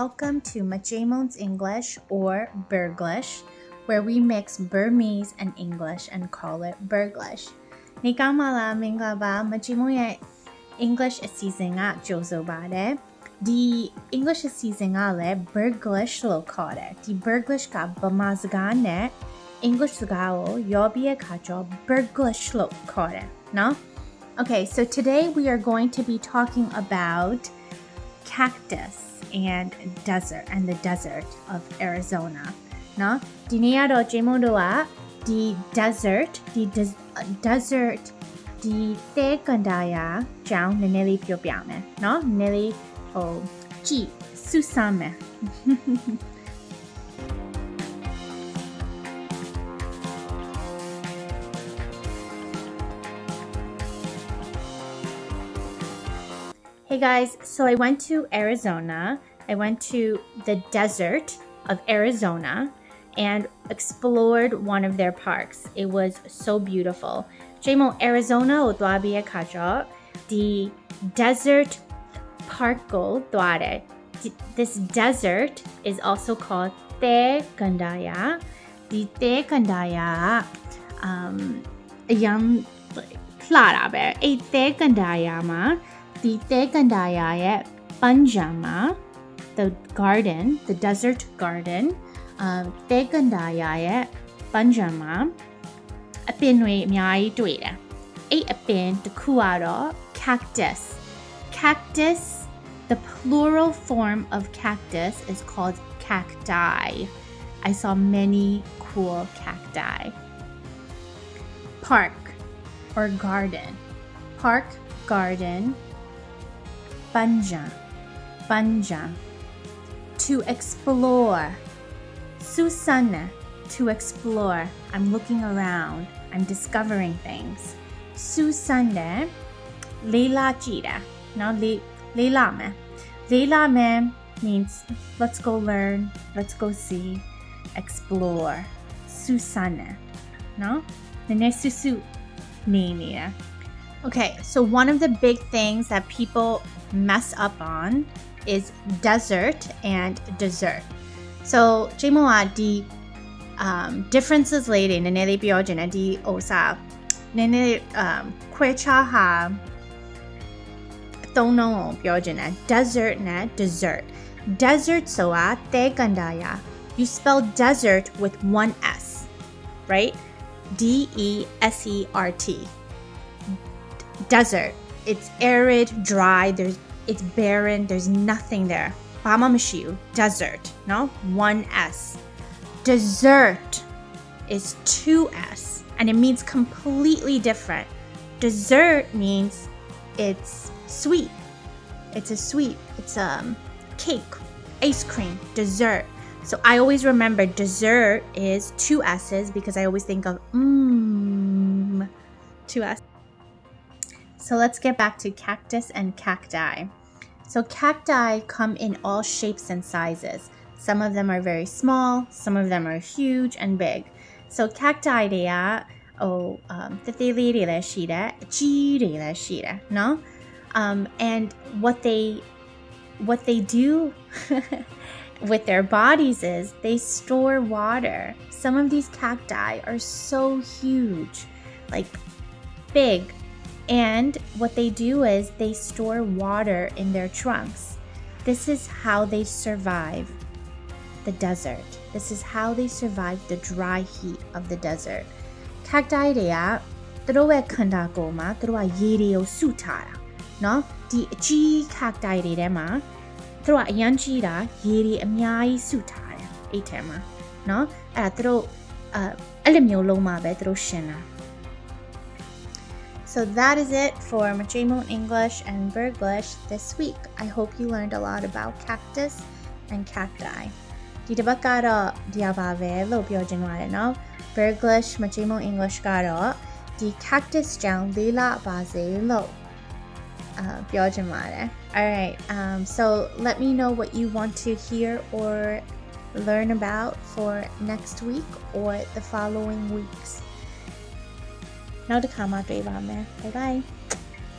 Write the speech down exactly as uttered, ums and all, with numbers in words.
welcome to Machemon's English or Burglish, where we mix Burmese and English and call it Burglish. Nikamala Minglaba Machemonရဲ့ English အစီအစဉ်ကကြိုဆိုပါတယ်။ဒီ English အစီအစဉ်ကလည်း Burglish လို့ခေါ်တယ်။ဒီ Burglish ကဗမာစကားနဲ့ English စကားကိုရောပြီးတဲ့အခါကျတော့ Burglish လို့ခေါ်တယ်နော်။ Okay, so today we are going to be talking about cactus and desert and the desert of Arizona. No? Diနေ့ကတော့ဂျေမွန်တို့ကဒီ desert ဒီ desert ဒီသဲကန္တာရကြောင်းနည်းနည်းလေးပြောပြမယ်เนาะနည်းနည်းလေးဟိုကြည့်စူးစမ်းမယ် Hey guys, so I went to Arizona. I went to the desert of Arizona and explored one of their parks. It was so beautiful. Jamo Arizona o dwabiya kajo the desert park go dware. This desert is also called Te Kandaya. The Te Kandaya um yam clara be a Te Kandaya ma the Te Kandaya ye Panjama, the garden, the desert garden, um, Te Kandaya ye Panjama, a pinwe myai duida. A pin the kuaro cactus. Cactus, the plural form of cactus is called cacti. I saw many cool cacti. Park or garden. Park, garden. Banja, banja, to explore. Susana, to explore. I'm looking around. I'm discovering things. Susana, Leila Jira. Now, Leila me. Leila me means let's go learn, let's go see, explore. Susana. No? The next susu name. Okay, so one of the big things that people mess up on is desert and dessert. So, Jimoa di um differences lady nene biojena di osa nene um kwecha ha tono biojena desert na dessert. Desert soa te gandaya. You spell desert with one S, right? D E S E R T. Desert. It's arid, dry, there's it's barren, there's nothing there. Bamamashu, desert, no? One S. Dessert is two S, and it means completely different. Dessert means it's sweet. It's a sweet, it's a um, cake, ice cream, dessert. So I always remember dessert is two S's because I always think of mmm, two S. So let's get back to cactus and cacti. So cacti come in all shapes and sizes. Some of them are very small, some of them are huge and big. So cacti they are oh um no? Um and what they what they do with their bodies is they store water. Some of these cacti are so huge, like big. And what they do is they store water in their trunks. This is how they survive the desert. This is how they survive the dry heat of the desert. Cacti deya throwe khanda ko ma throwa yere yo su thara no di achi cacti de de ma throwa ayan chi da yere amyayi su thara ai the ma no ai thro uh ai le myo long ma be thro shin la. So that is it for Machemon English and Burglish this week. I hope you learned a lot about cactus and cacti. Di tabak karo diabave lo pyojin wale no. Burglish Machemon English karo di cactus jang lila baze lo pyojin wale. Alright, um, so let me know what you want to hear or learn about for next week or the following weeks. Now to come out, bye bye.